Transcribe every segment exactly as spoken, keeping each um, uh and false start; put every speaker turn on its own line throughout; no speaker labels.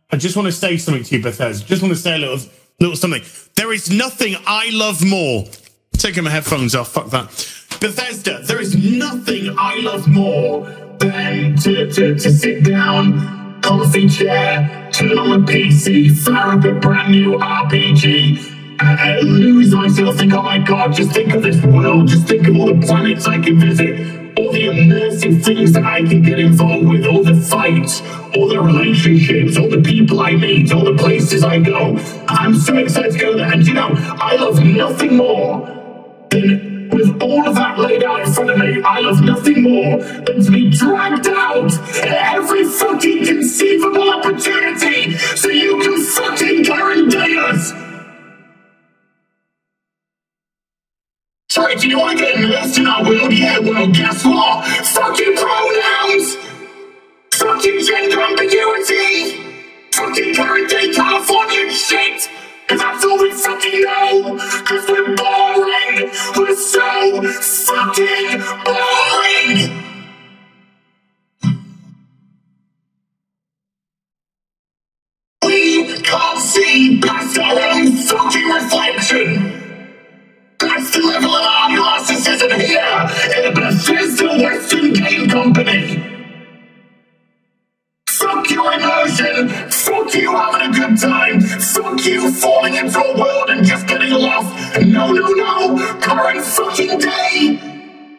I just want to say something to you, Bethesda. Just want to say a little, little something. There is nothing I love more. Taking my headphones off. Fuck that. Bethesda, there is nothing I love more than to, to, to sit down, comfy chair, turn on the P C, fire up a brand new R P G, uh, lose myself, think, oh my God, just think of this world, just think of all the planets I can visit, all the immersive things that I can get involved with, all the fights, all the relationships, all the people I meet, all the places I go. I'm so excited to go there. And you know, I love nothing more than, with all of that laid out in front of me, I love nothing more than to be dragged out at every fucking conceivable opportunity so you can fucking guarantee us. Sorry, do you want to get immersed in our world? Yeah, well, guess what? Fucking pronouns! Fucking gender ambiguity! Fucking current day Californian shit! Cause that's all we fucking know! Cause we're boring! We're so fucking boring! We can't see past our own fucking reflection! That's the level of our narcissism here in the Bethesda Western Game Company. Fuck your immersion. Fuck you having a good time. Fuck you falling into a world and just getting lost. No, no, no. Current fucking day.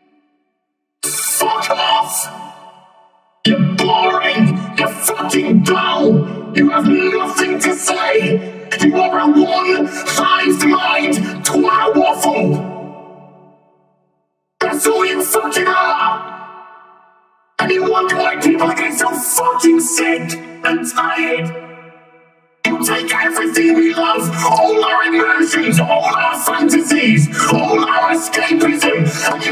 Fuck off. You're boring. You're fucking dull. You have nothing to say. You are a one-hive-mind twat waffle. That's all you fucking are. And you wonder why people get so fucking sick and tired. You take everything we love, all our emotions, all our fantasies, all our escapism, and